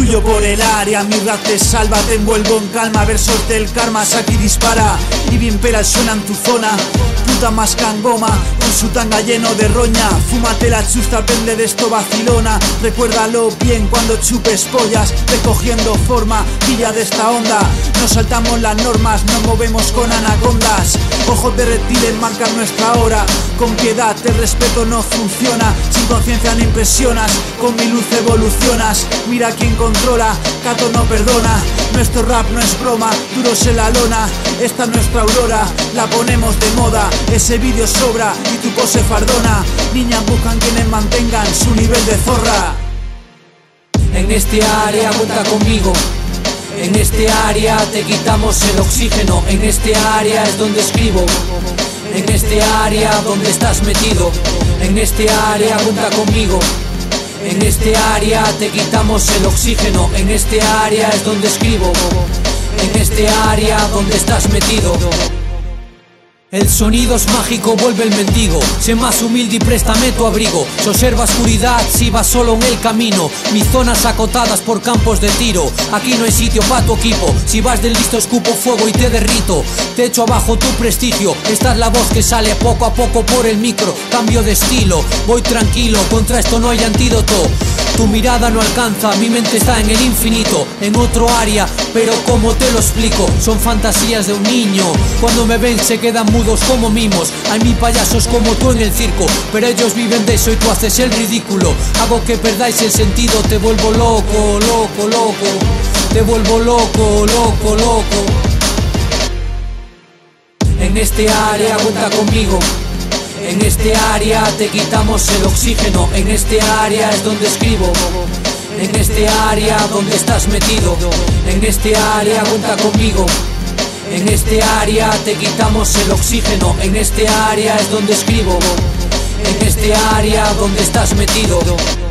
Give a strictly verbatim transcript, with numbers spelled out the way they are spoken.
Fluyo por el área, mi rap te salva, te envuelvo en calma. Versos del karma, Saki dispara y bien pela suena en tu zona. Puta más cangoma, con su tanga lleno de roña. Fúmate la chusta, pende de esto vacilona. Recuérdalo bien cuando chupes pollas, recogiendo forma, pilla de esta onda. No saltamos las normas, nos movemos con anacondas. Ojos de reptiles marcan nuestra hora. Con piedad, el respeto no funciona. Sin conciencia no impresionas, con mi luz evolucionas. Mira quién controla, Cato no perdona. Nuestro rap no es broma, duros en la lona. Esta es nuestra aurora, la ponemos de moda. Ese vídeo sobra y tu pose fardona. Niñas buscan quienes mantengan su nivel de zorra. En este área cuenta conmigo. En este área te quitamos el oxígeno. En este área es donde escribo. En este área donde estás metido. En este área cuenta conmigo. En este área te quitamos el oxígeno. En este área es donde escribo. En este área donde estás metido. El sonido es mágico, vuelve el mendigo. Sé más humilde y préstame tu abrigo. Se observa oscuridad si vas solo en el camino. Mis zonas acotadas por campos de tiro. Aquí no hay sitio pa' tu equipo. Si vas del listo escupo fuego y te derrito. Te echo abajo tu prestigio. Esta es la voz que sale poco a poco por el micro. Cambio de estilo, voy tranquilo. Contra esto no hay antídoto. Tu mirada no alcanza, mi mente está en el infinito. En otro área, pero como te lo explico. Son fantasías de un niño. Cuando me ven se quedan mudos como mimos. Hay mil payasos como tú en el circo, pero ellos viven de eso y tú haces el ridículo. Hago que perdáis el sentido, te vuelvo loco, loco, loco. Te vuelvo loco, loco, loco. En este área cuenta conmigo. En este área te quitamos el oxígeno. En este área es donde escribo. En este área donde estás metido. En este área cuenta conmigo. En este área te quitamos el oxígeno. En este área es donde escribo. En este área donde estás metido.